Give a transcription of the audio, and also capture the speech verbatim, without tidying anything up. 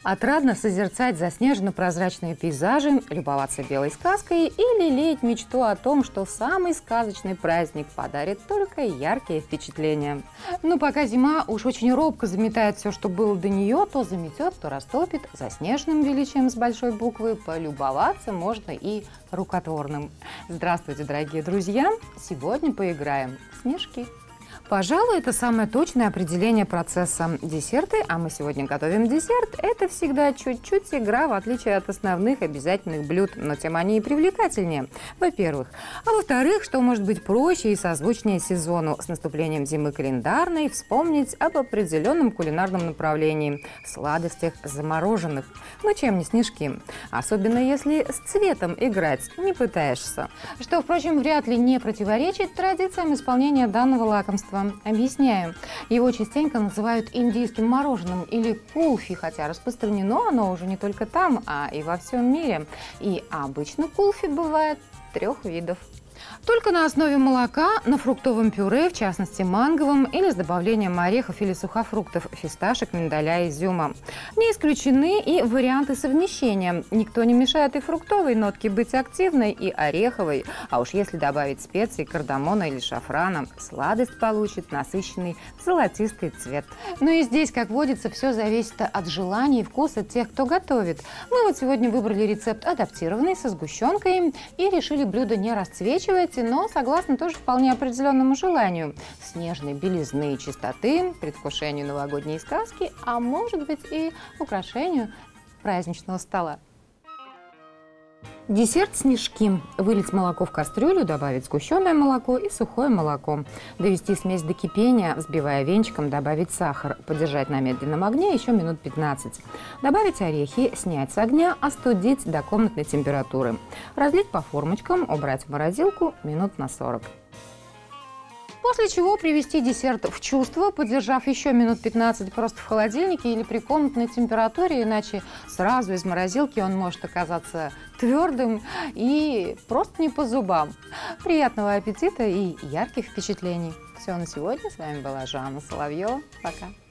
Отрадно созерцать заснеженно-прозрачные пейзажи, любоваться белой сказкой или лелеять мечту о том, что самый сказочный праздник подарит только яркие впечатления. Но пока зима уж очень робко заметает все, что было до нее, то заметет, то растопит, заснеженным величием с большой буквы полюбоваться можно и рукотворным. Здравствуйте, дорогие друзья! Сегодня поиграем в снежки. Пожалуй, это самое точное определение процесса. Десерты, а мы сегодня готовим десерт, это всегда чуть-чуть игра, в отличие от основных обязательных блюд, но тем они и привлекательнее, во-первых. А во-вторых, что может быть проще и созвучнее сезону, с наступлением зимы календарной, вспомнить об определенном кулинарном направлении – сладостях замороженных. Ну чем не снежки? Особенно если с цветом играть не пытаешься. Что, впрочем, вряд ли не противоречит традициям исполнения данного лакомства. Объясняю. Его частенько называют индийским мороженым или кулфи, хотя распространено оно уже не только там, а и во всем мире. И обычно кулфи бывает трех видов. Только на основе молока, на фруктовом пюре, в частности манговом, или с добавлением орехов или сухофруктов, фисташек, миндаля, изюма. Не исключены и варианты совмещения. Никто не мешает и фруктовой нотке быть активной, и ореховой. А уж если добавить специи, кардамона или шафрана, сладость получит насыщенный золотистый цвет. Ну и здесь, как водится, все зависит от желаний и вкуса тех, кто готовит. Мы вот сегодня выбрали рецепт адаптированный, со сгущенкой, и решили блюдо не расцвечивать, но согласно тоже вполне определенному желанию – снежной белизны и чистоты, предвкушению новогодней сказки, а может быть и украшению праздничного стола. Десерт снежки. Вылить молоко в кастрюлю, добавить сгущенное молоко и сухое молоко. Довести смесь до кипения, взбивая венчиком, добавить сахар. Подержать на медленном огне еще минут пятнадцать. Добавить орехи, снять с огня, остудить до комнатной температуры. Разлить по формочкам, убрать в морозилку минут на сорок. После чего привести десерт в чувство, подержав еще минут пятнадцать просто в холодильнике или при комнатной температуре, иначе сразу из морозилки он может оказаться твердым и просто не по зубам. Приятного аппетита и ярких впечатлений! Все на сегодня. С вами была Жанна Соловьева. Пока!